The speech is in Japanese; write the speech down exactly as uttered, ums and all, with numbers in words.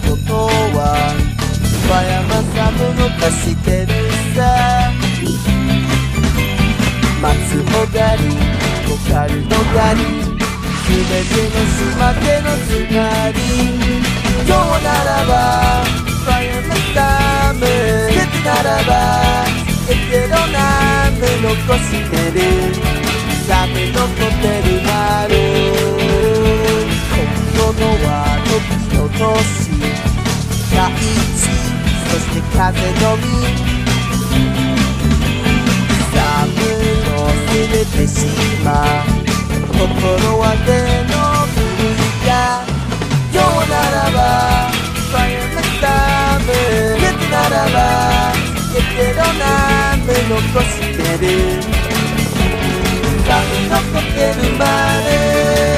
ことは和山さんも残してるさ。松尾狩り小狩りの狩り全ての島でのつなり。今日ならば和山さんけてならばけてろなんで残してるサメ残ってる丸。今度のは時の年大地そして風の実。寒のすべて島心は手の振りが。今日ならばファイアのサムけてならばけてろなんで残してるサメ残ってるまで。